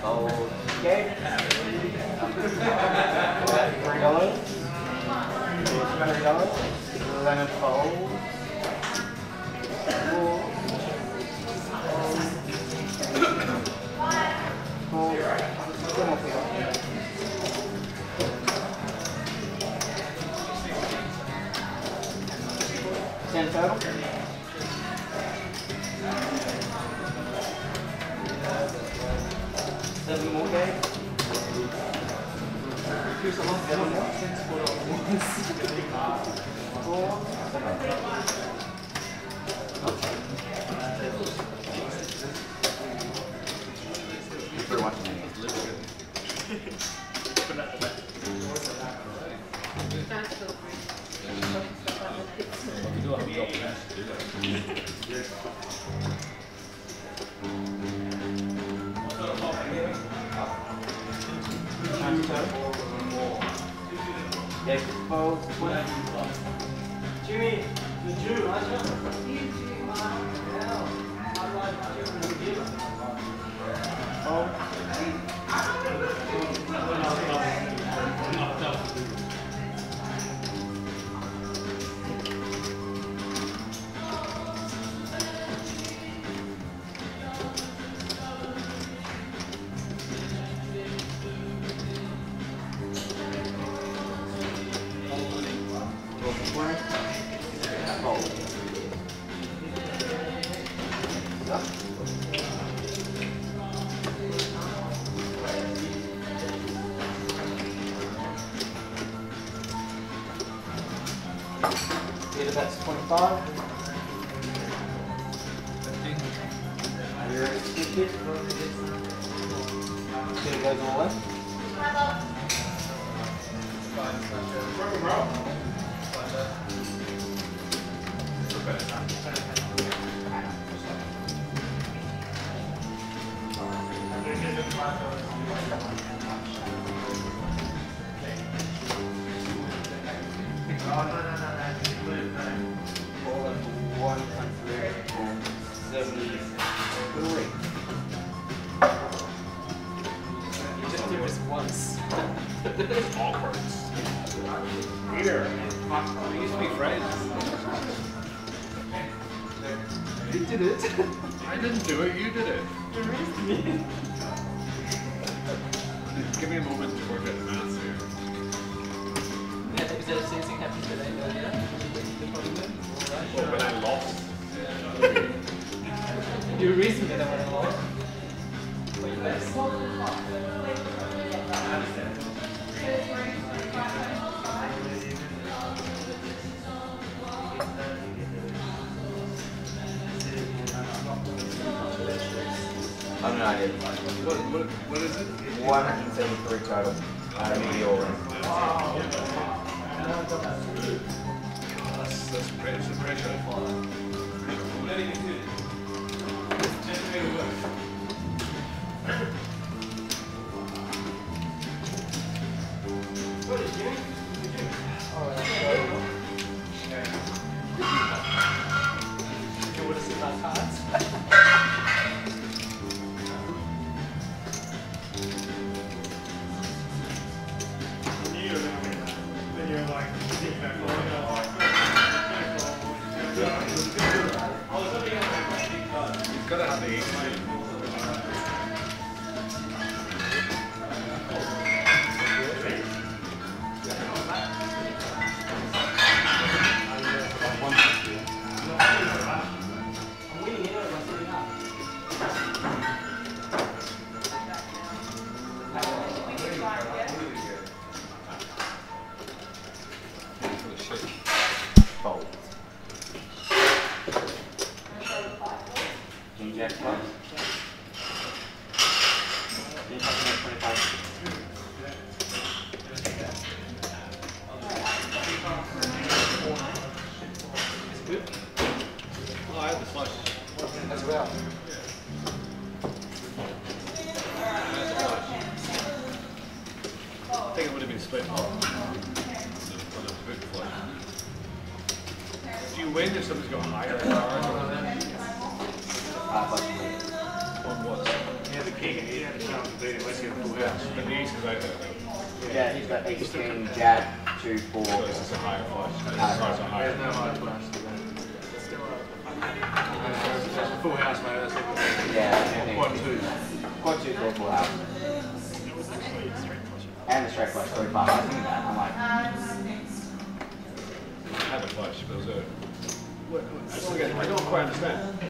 Okay. $3. $20. Lemon fold. $10 total. $7 more, Gabe. Here's a lot of for watching it. Yeah, both. Jimmy, Drew, that's 25. You're stupid. It goes all in. You just do this once. Awkward. Here. We used to be friends. You did it. I didn't do it, you did it. Give me a moment to work out the maths here. Yeah, is there something happened today earlier? Well, when I lost. You reason that I went along. For you guys. I don't know, I did. What is it? 173 total. Maybe all in. That's pressure. You would have seen my cards. You've got to have the 8. Fold. King Jack club. King Jack 25. Good. Oh, I had the flush. As well. I think it would have been split off. Do you win if somebody's got higher cards? But On what? Yeah, the king. he had a chance to beat him unless he had a full house. But the ace is out there though. Yeah, he's got 8 king, jack, 2, 4. So this is a higher flush. This Higher is flush. a higher There's no high class to that. That's a full house, mate. That's like Yeah, quad 2. Quad 2 for a full house. And the straight flush, 3 5. I was thinking that. I'm like, I had the flush, but it was a... I don't quite understand.